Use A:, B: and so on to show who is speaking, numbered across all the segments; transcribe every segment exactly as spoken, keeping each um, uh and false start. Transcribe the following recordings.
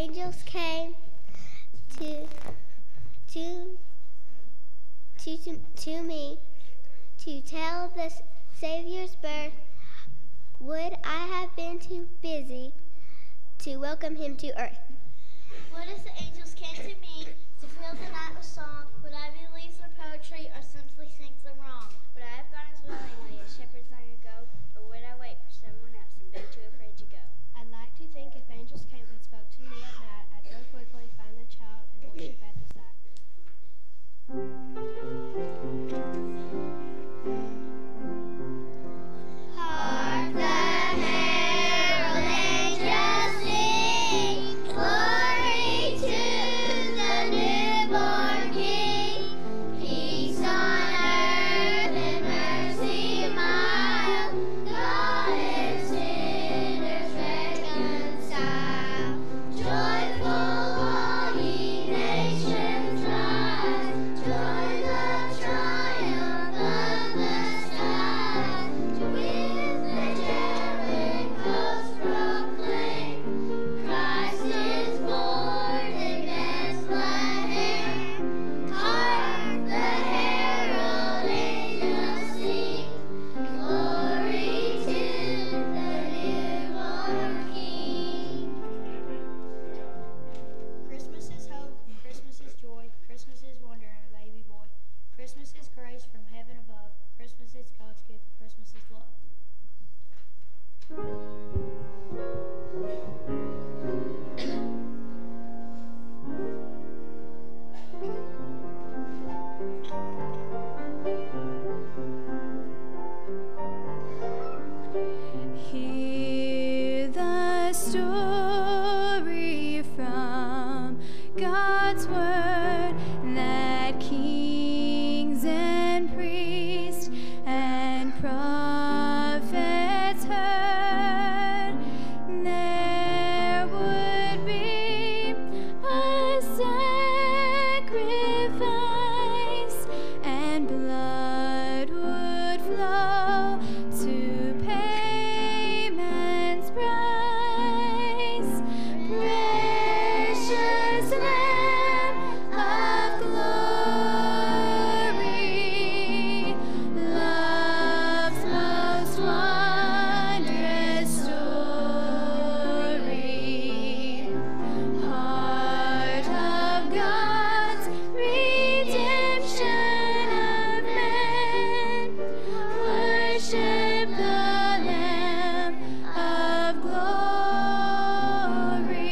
A: angels came to to to to, to me to tell the Savior's birth, would I have been too busy to welcome him to earth?
B: What if the angels came to me to fill the night with song? Would I believe their poetry or simply sing them wrong? Would I have gone as willingly as shepherds long ago, or would I wait for someone else and been too afraid to go?
C: I'd like to think if angels came and spoke to me at night, I'd go quickly find the child and worship at the sight.
A: Hark the herald angels sing, glory to the newborn King. Peace on earth and mercy mild, God and sinners reconcile. Joyful all ye nations rise, join the triumph of the skies. With angelic hosts proclaim, Christ is born in Bethlehem. Hark the herald angels sing, glory to the newborn King.
C: Christmas is hope, Christmas is joy, Christmas is wonder and a baby boy. Christmas is grace from heaven above, Christmas is God's gift, Christmas is love.
D: Hear the story from God's word that kings and priests and prophets heard. There would be a sacrifice, and blood would flow to pay man's price. Precious Lamb of glory, love's most wondrous story, heart of God's redemption of man, worship the Lamb of glory.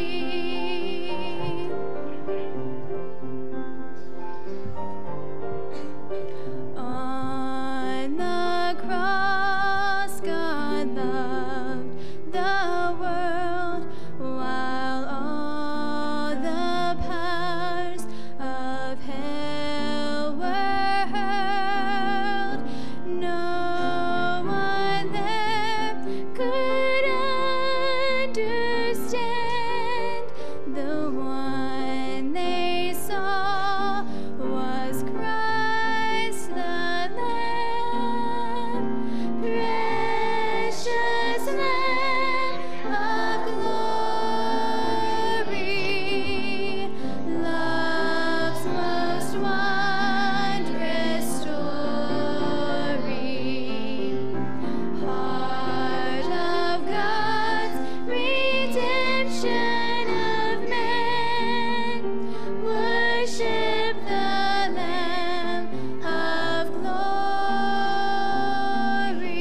D: On the cross, God loved the world, while all the powers of hell were hurled. No one there could understand. The one they saw was Christ the Lamb. Precious Lamb of glory, love's most wondrous story, heart of God's redemption of man, worship the Lamb of glory.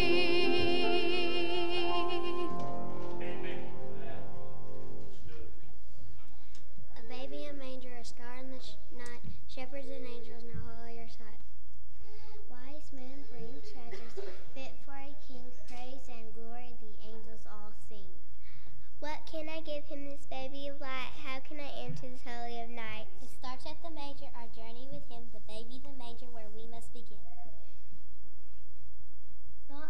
A: A baby in a manger, a star in the sh- night, shepherds and angels no holier sight. Wise men bring treasures fit for a king, praise and glory the angels all sing. What can I give him, this baby of light? How can I enter this holy of night?
B: It starts at the manger, our journey with him, the baby, the manger, where we must begin.
A: Not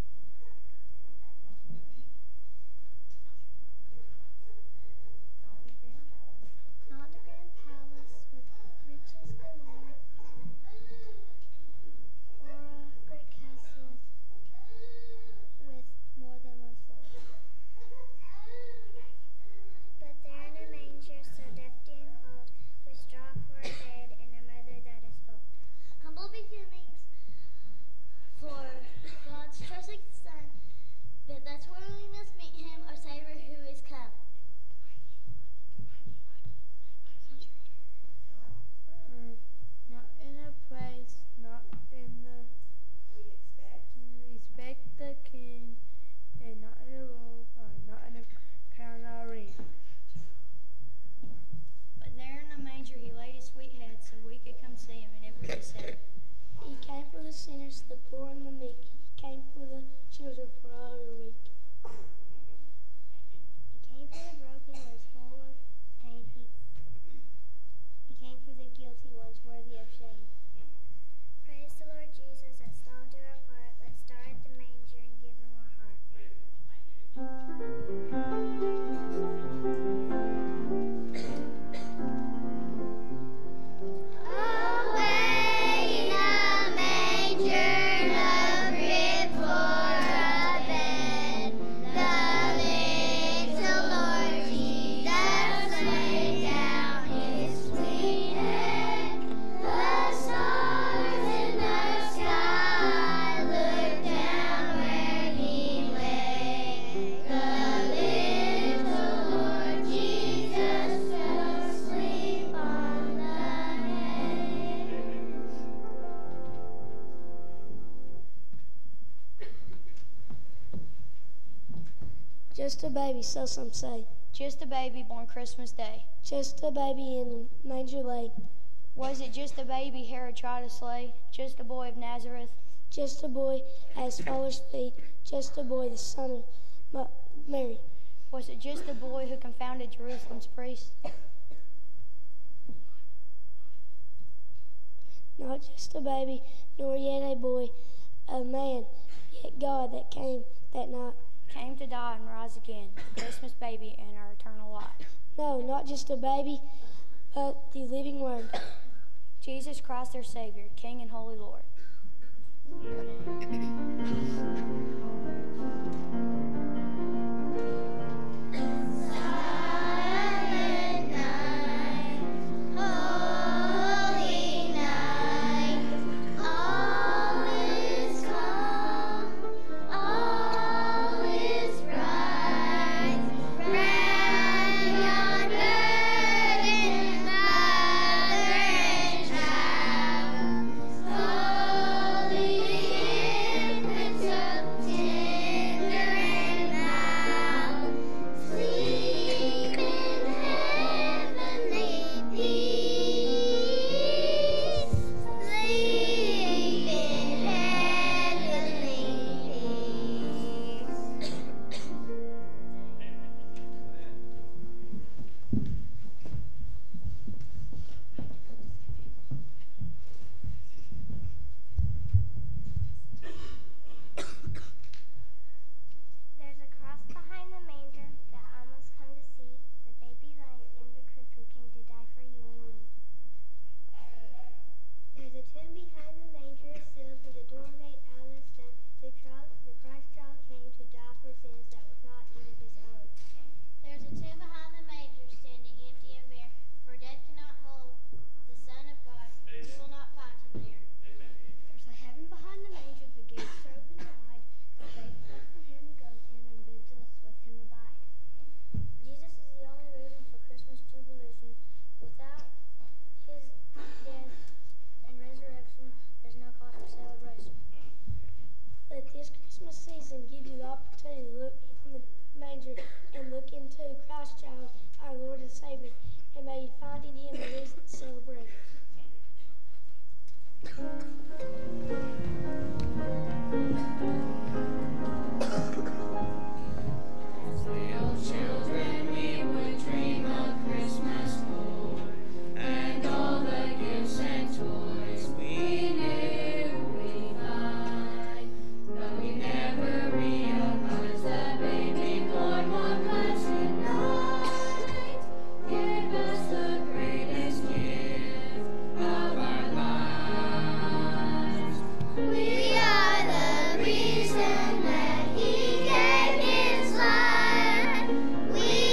A: Not the grand palace with riches galore, or a great castle with more than one floor. But there
E: Just a baby, so some say.
C: Just a baby born Christmas Day.
E: Just a baby in a manger laid.
C: Was it just a baby Herod tried to slay? Just a boy of Nazareth?
E: Just a boy at his father's feet. Just a boy, the son of Ma- Mary.
C: Was it just a boy who confounded Jerusalem's priests?
E: Not just a baby, nor yet a boy, a man, yet God that came that night.
C: Came to die and rise again, the Christmas baby and our eternal life.
E: No, not just a baby, but the living Word.
C: Jesus Christ, our Savior, King and Holy Lord.
A: We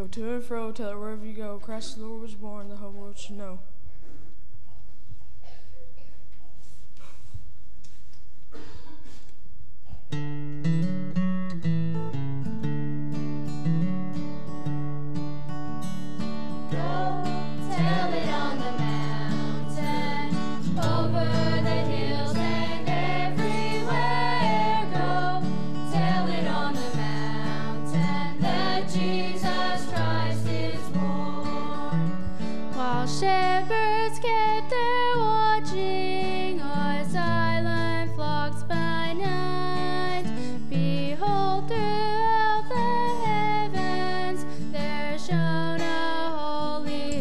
F: Go to and fro, tell it wherever you go. Christ the Lord was born, the whole world should know.
D: Shepherds kept their watching o'er silent flocks by night. Behold, throughout the heavens there shone a holy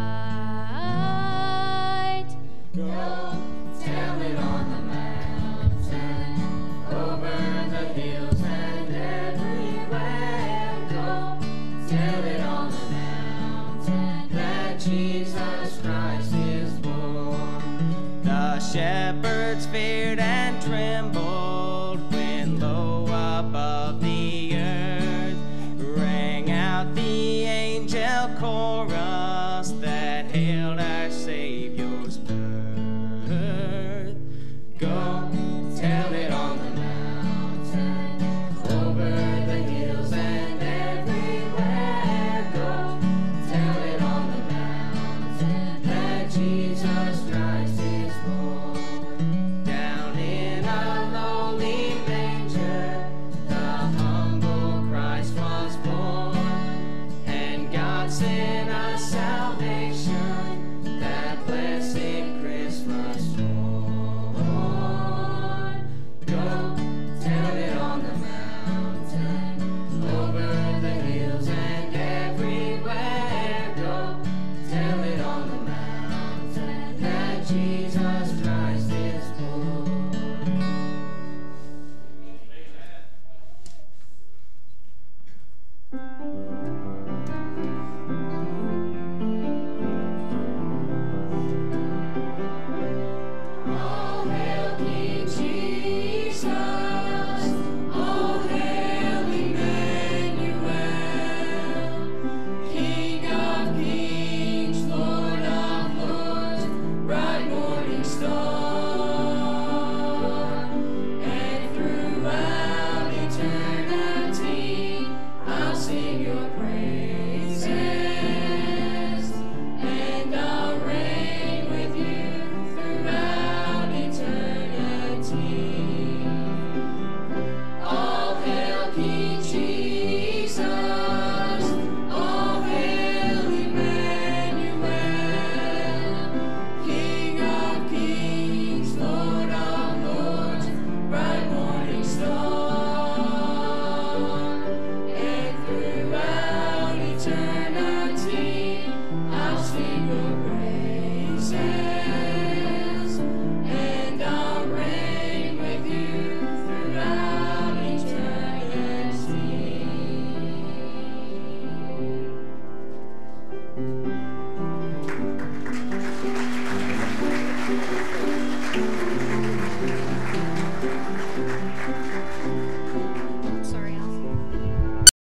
D: light. Go, tell it on the mountain, over the hills and everywhere. Go, tell it on the mountain that Jesus Christ is born.
G: The shepherds feared and trembled when low above the